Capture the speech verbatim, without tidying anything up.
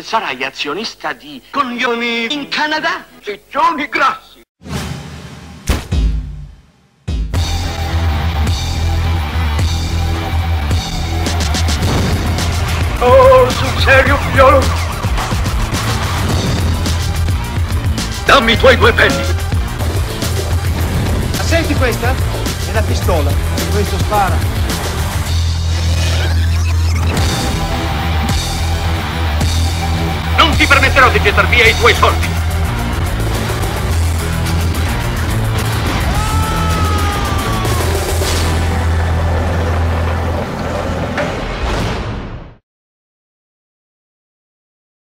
sarai azionista di coglioni in Canada? Ciccioni grassi. Oh, sul serio, figliolo? Dammi i tuoi due penny. La senti questa? È la pistola. Questo spara. Non ti permetterò di gettar via i tuoi soldi.